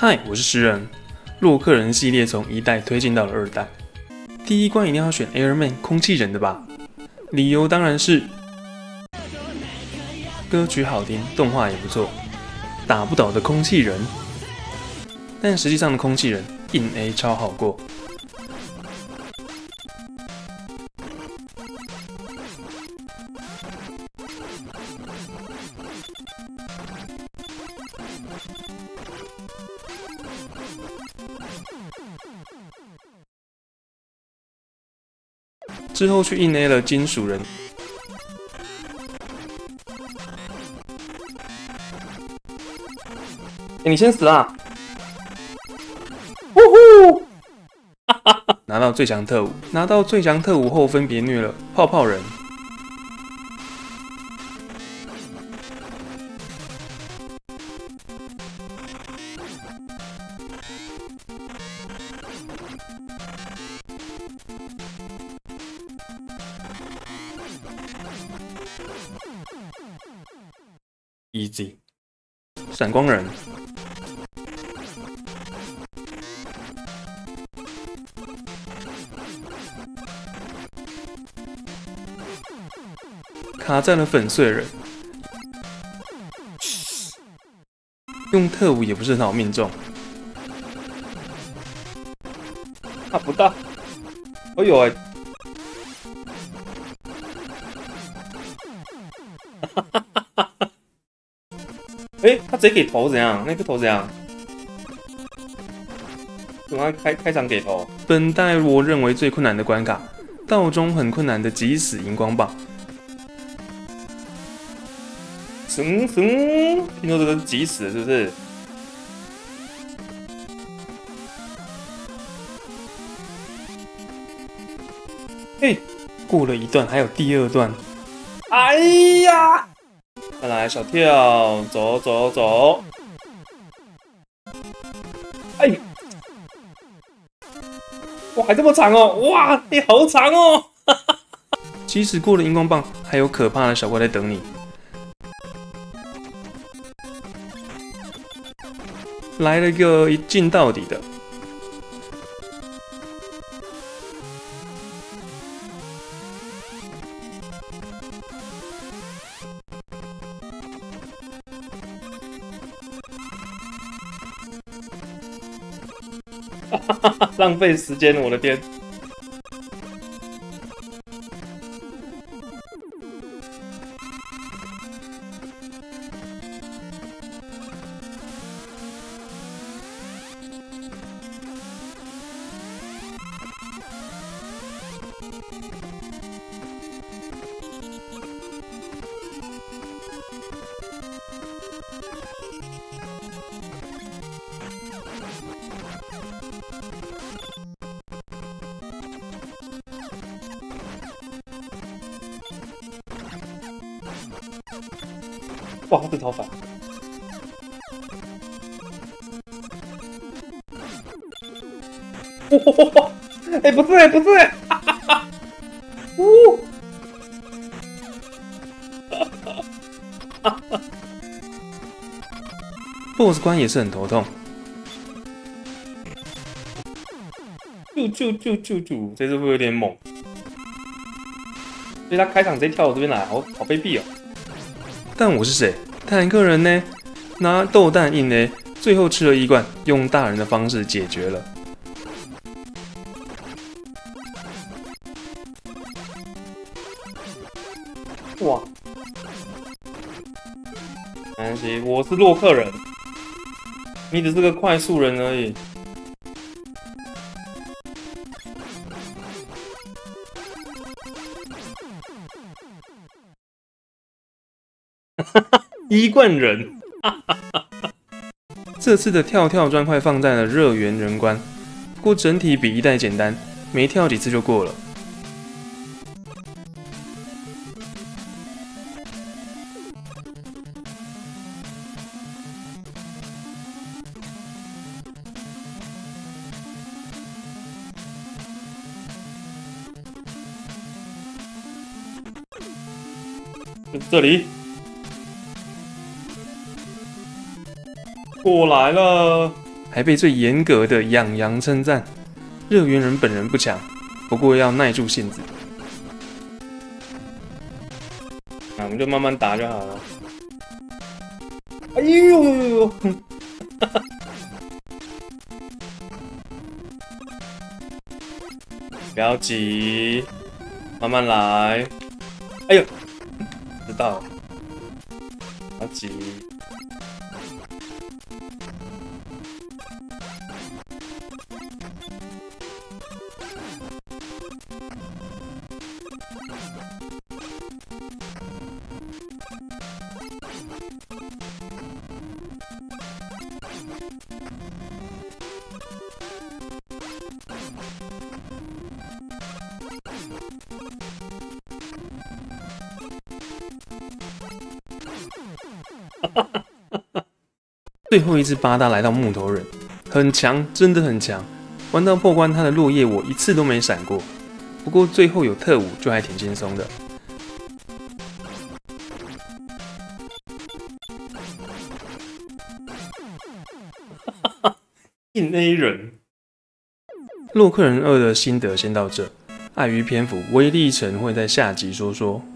嗨，我是诗人。洛克人系列从1代推进到了2代，第一关一定要选 Airman 空气人的吧？理由当然是歌曲好听，动画也不错，打不倒的空气人。但实际上的空气人硬 A 超好过。之后去硬 A 了金属人，你先死啊！呜呼！拿到最强特务，拿到最强特务后分别虐了泡泡人、Easy 闪光人。卡在了粉碎人，用特务也不是很好命中，打不到。哎呦哎！哎，他直接给头怎样？那个头怎样？怎么开场给头？本代我认为最困难的关卡，道中很困难的击死荧光棒。听说这个急死是不是？嘿，过了一段，还有第2段。哎呀！再来小跳，走走走。哎，哇，还这么长哦！哇，你好长哦！即使过了荧光棒，还有可怕的小怪在等你。来了一个一镜到底的，浪费时间，我的天！哇，这超烦！哇，哎，不是，不是，哈哈哈！呜，BOSS 关也是很头痛。啾，这次会不会有点猛？所以他开场直接跳我这边来，好卑鄙哦！但我是谁？坦克人呢？拿豆弹硬呢？最后吃了1罐，用大人的方式解决了。哇！没关系，我是洛克人，你只是个快速人而已。1罐人，这次的跳砖块放在了热源人关，不过整体比1代简单，没跳几次就过了。这里。过来了， 还被最严格的养羊称赞。热源人本人不强，不过要耐住性子。那我们就慢慢打就好了。哎呦呦呦！不要急，慢慢来。哎呦，知道了，不要急。最后一只八大来到木头人，很强，真的很强。玩到破关，他的落叶我一次都没闪过。不过最后有特务，就还挺轻松的。硬 A 人。洛克人2的心得先到这，碍于篇幅，威力城会在下集说说。